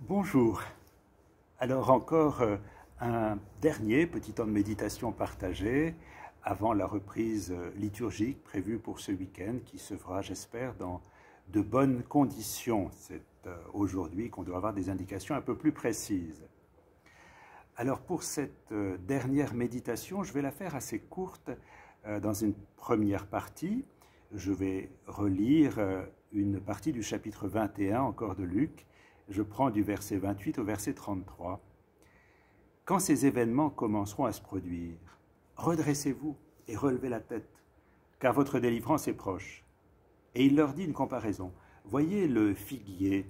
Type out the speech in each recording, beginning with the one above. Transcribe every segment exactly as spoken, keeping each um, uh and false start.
Bonjour. Alors encore euh, un dernier petit temps de méditation partagé avant la reprise euh, liturgique prévue pour ce week-end qui se fera, j'espère, dans de bonnes conditions. C'est euh, aujourd'hui qu'on doit avoir des indications un peu plus précises. Alors pour cette euh, dernière méditation, je vais la faire assez courte euh, dans une première partie. Je vais relire euh, une partie du chapitre vingt et un encore de Luc. Je prends du verset vingt-huit au verset trente-trois. « Quand ces événements commenceront à se produire, redressez-vous et relevez la tête, car votre délivrance est proche. » Et il leur dit une comparaison. « Voyez le figuier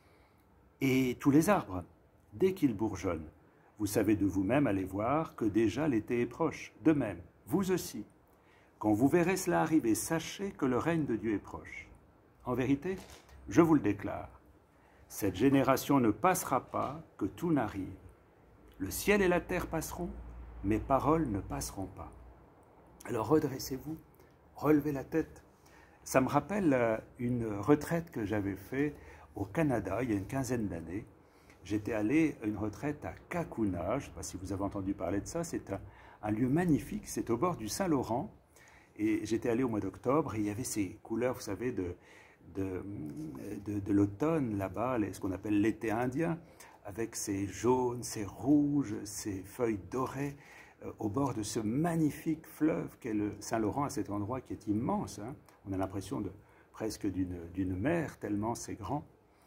et tous les arbres, dès qu'ils bourgeonnent. Vous savez de vous-même, allez voir, que déjà l'été est proche. De même, vous aussi. Quand vous verrez cela arriver, sachez que le règne de Dieu est proche. En vérité, je vous le déclare, cette génération ne passera pas que tout n'arrive. Le ciel et la terre passeront, mes paroles ne passeront pas. Alors redressez-vous, relevez la tête. » Ça me rappelle une retraite que j'avais faite au Canada il y a une quinzaine d'années. J'étais allé à une retraite à Kakuna, je ne sais pas si vous avez entendu parler de ça, c'est un, un lieu magnifique, c'est au bord du Saint-Laurent. Et j'étais allé au mois d'octobre et il y avait ces couleurs, vous savez, de... de, de, de l'automne là-bas, ce qu'on appelle l'été indien, avec ses jaunes, ses rouges, ses feuilles dorées, euh, au bord de ce magnifique fleuve qu'est le Saint-Laurent, à cet endroit qui est immense. Hein. On a l'impression de, presque d'une mer, tellement c'est grand.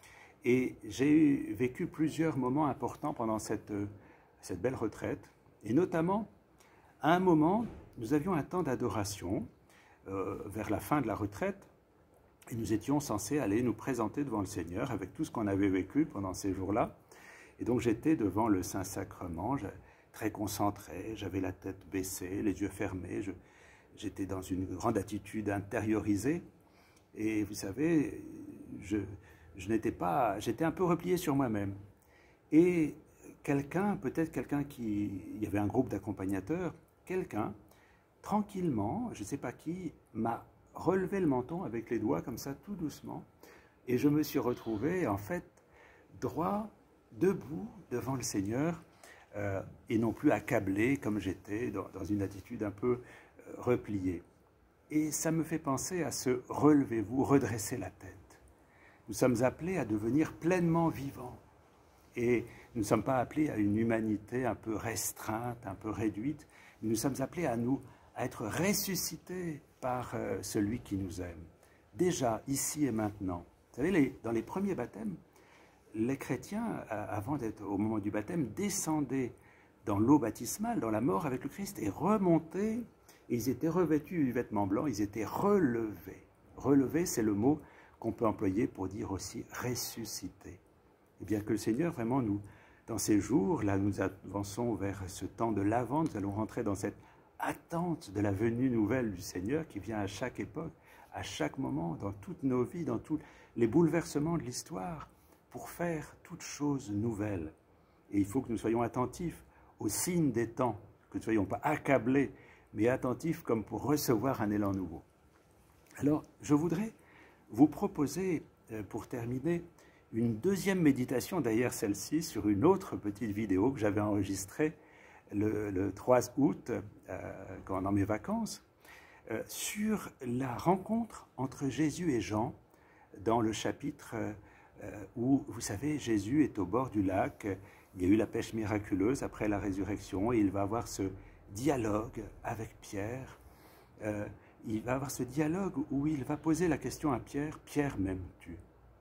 Et j'ai vécu plusieurs moments importants pendant cette, cette belle retraite, et notamment, à un moment, nous avions un temps d'adoration euh, vers la fin de la retraite, et nous étions censés aller nous présenter devant le Seigneur avec tout ce qu'on avait vécu pendant ces jours-là. Et donc j'étais devant le Saint-Sacrement, très concentré, j'avais la tête baissée, les yeux fermés, j'étais dans une grande attitude intériorisée. Et vous savez, je, je n'étais pas, j'étais un peu replié sur moi-même. Et quelqu'un, peut-être quelqu'un qui, il y avait un groupe d'accompagnateurs, quelqu'un, tranquillement, je ne sais pas qui, m'a relevé le menton avec les doigts comme ça, tout doucement, et je me suis retrouvé en fait droit, debout devant le Seigneur, euh, et non plus accablé comme j'étais, dans, dans une attitude un peu euh, repliée. Et ça me fait penser à ce « relevez-vous, redressez la tête ». Nous sommes appelés à devenir pleinement vivants, et nous ne sommes pas appelés à une humanité un peu restreinte, un peu réduite, mais nous sommes appelés à nous à être ressuscités par euh, celui qui nous aime. Déjà, ici et maintenant. Vous savez, les, dans les premiers baptêmes, les chrétiens, euh, avant d'être au moment du baptême, descendaient dans l'eau baptismale, dans la mort avec le Christ, et remontaient, et ils étaient revêtus du vêtement blanc, ils étaient relevés. Relevés, c'est le mot qu'on peut employer pour dire aussi ressuscité. Et bien que le Seigneur, vraiment, nous, dans ces jours, là, nous avançons vers ce temps de l'Avent, nous allons rentrer dans cette attente de la venue nouvelle du Seigneur qui vient à chaque époque, à chaque moment, dans toutes nos vies, dans tous les bouleversements de l'histoire, pour faire toutes choses nouvelles. Et il faut que nous soyons attentifs aux signes des temps, que nous ne soyons pas accablés, mais attentifs comme pour recevoir un élan nouveau. Alors, je voudrais vous proposer, pour terminer, une deuxième méditation, d'ailleurs celle-ci, sur une autre petite vidéo que j'avais enregistrée Le, le trois août, euh, dans mes vacances, euh, sur la rencontre entre Jésus et Jean dans le chapitre euh, où, vous savez, Jésus est au bord du lac, il y a eu la pêche miraculeuse après la résurrection, et il va avoir ce dialogue avec Pierre, euh, il va avoir ce dialogue où il va poser la question à Pierre, « Pierre, m'aimes-tu »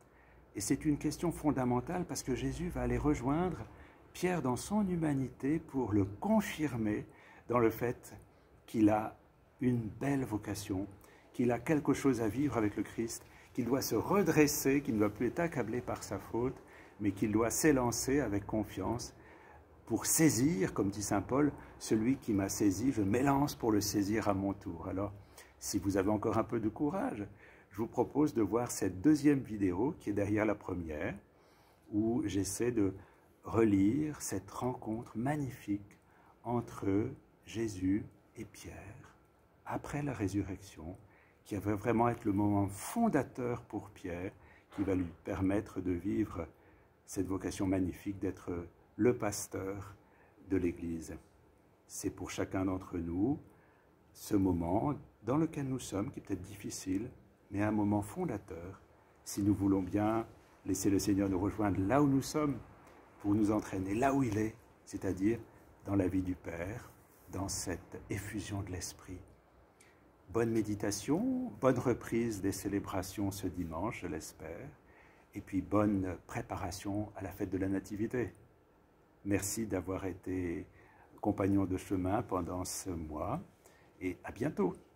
Et c'est une question fondamentale parce que Jésus va aller rejoindre Pierre dans son humanité pour le confirmer dans le fait qu'il a une belle vocation, qu'il a quelque chose à vivre avec le Christ, qu'il doit se redresser, qu'il ne doit plus être accablé par sa faute, mais qu'il doit s'élancer avec confiance pour saisir, comme dit saint Paul, celui qui m'a saisi, je m'élance pour le saisir à mon tour. Alors, si vous avez encore un peu de courage, je vous propose de voir cette deuxième vidéo qui est derrière la première, où j'essaie de relire cette rencontre magnifique entre Jésus et Pierre après la résurrection, qui va vraiment être le moment fondateur pour Pierre, qui va lui permettre de vivre cette vocation magnifique d'être le pasteur de l'Église. C'est pour chacun d'entre nous ce moment dans lequel nous sommes, qui est peut-être difficile, mais un moment fondateur, si nous voulons bien laisser le Seigneur nous rejoindre là où nous sommes, pour nous entraîner là où il est, c'est-à-dire dans la vie du Père, dans cette effusion de l'Esprit. Bonne méditation, bonne reprise des célébrations ce dimanche, je l'espère, et puis bonne préparation à la fête de la Nativité. Merci d'avoir été compagnon de chemin pendant ce mois, et à bientôt.